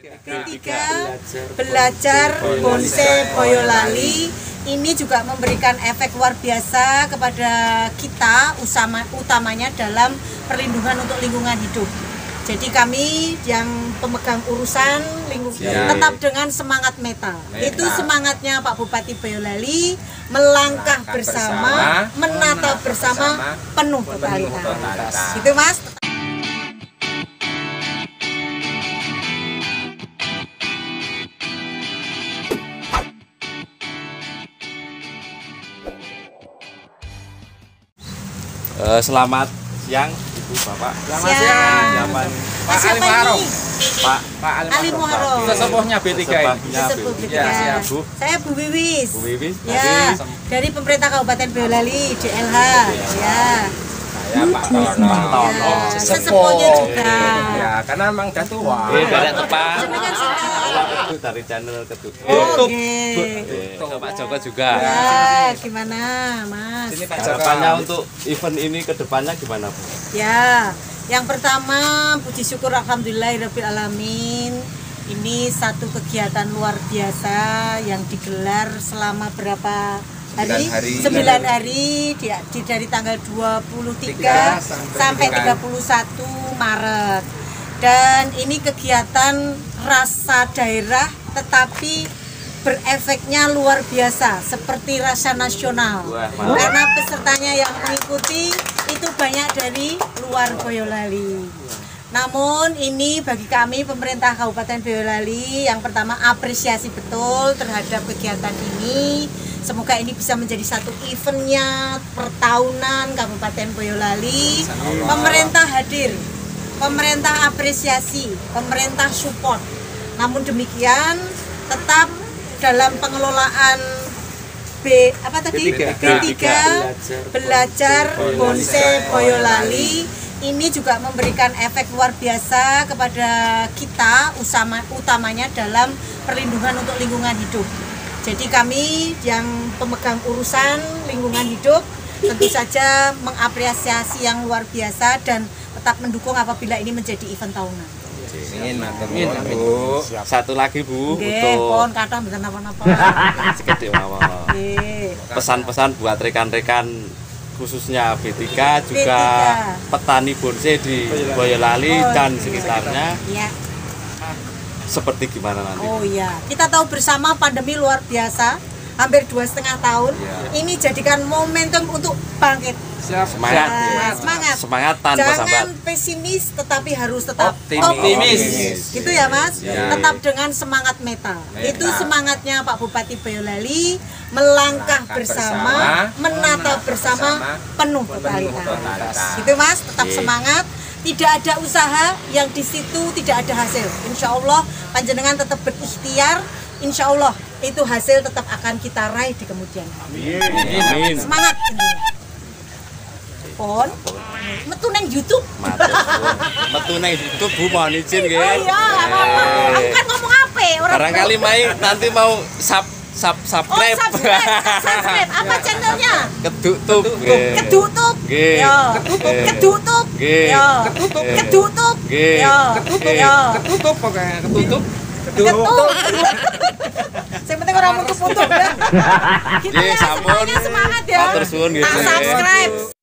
B3 belajar bonsai Boyolali ini juga memberikan efek luar biasa kepada kita, utamanya dalam perlindungan untuk lingkungan hidup. Jadi kami yang pemegang urusan lingkungan tetap dengan semangat meta. Itu semangatnya Pak Bupati Boyolali, melangkah bersama, menata bersama, penuh totalitas. Itu Mas. Selamat siang Ibu Bapak. Selamat siang. Pak Ali Muharram. Pak Ali Muharram. Sesepuhnya B3 ini. Sesepuh B3. Ya, Bu. Saya Bu Wiwis. Bu Wiwis. Ya, dari pemerintah Kabupaten Boyolali, DLH. Ya. Saya Pak Tono. Ya, sesepuhnya juga. Ya, karena memang udah tua. Dari tepat. Dari channel Kedut. Pak Joko juga. Ya, gimana, Mas? Harapannya untuk event ini ke depannya gimana, Bu? Ya, yang pertama puji syukur alhamdulillahirabbil alamin. Ini satu kegiatan luar biasa yang digelar selama berapa hari? 9 hari dari tanggal 23 sampai 31 Maret. Dan ini kegiatan rasa daerah tetapi berefeknya luar biasa seperti rasa nasional. Karena pesertanya yang mengikuti itu banyak dari luar Boyolali. Namun ini bagi kami pemerintah Kabupaten Boyolali yang pertama apresiasi betul terhadap kegiatan ini. Semoga ini bisa menjadi satu eventnya pertahunan Kabupaten Boyolali. Pemerintah hadir, pemerintah apresiasi, pemerintah support. Namun demikian tetap dalam pengelolaan B3 belajar bonsai Boyolali ini juga memberikan efek luar biasa kepada kita, utamanya dalam perlindungan untuk lingkungan hidup. Jadi kami yang pemegang urusan lingkungan hidup tentu saja mengapresiasi yang luar biasa dan tetap mendukung apabila ini menjadi event tahunan. Amin, Bu. Satu lagi, Bu, untuk pon kata mboten napa-napa. Sekedhik mawon. Pesan-pesan buat rekan-rekan khususnya B3 juga petani bonsai di Boyolali dan sekitarnya. Iya. Seperti gimana nanti? Oh iya, kita tahu bersama pandemi luar biasa, hampir 2,5 tahun. Ini jadikan momentum untuk bangkit. Semangat tanpa Jangan sambat. pesimis, tetapi harus tetap optimis. Gitu ya Mas. Tetap dengan semangat meta. Itu semangatnya Pak Bupati Boyolali, melangkah bersama, menata bersama, penuh totalitas. Gitu Mas, tetap semangat. Tidak ada usaha yang di situ tidak ada hasil. Insya Allah panjenengan tetap berikhtiar. Insya Allah itu hasil tetap akan kita raih di kemudian hari. Amin. Semangat. Pon, metu neng YouTube. Metu neng YouTube, Bu, mohon izin nggih. Oh iya, apa-apa. Aku kan ngomong apa? Barangkali nanti mau subscribe. Subscribe. Apa channelnya? Kedutup. Kedutup. Ya. Kedutup. Ya. Kedutup. Ya. Ketutup pokoknya, ketutup. Ketutup. Yang penting orang untuk ya. Gitu ya, semuanya semangat ya. Matur suwun nggih. Subscribe.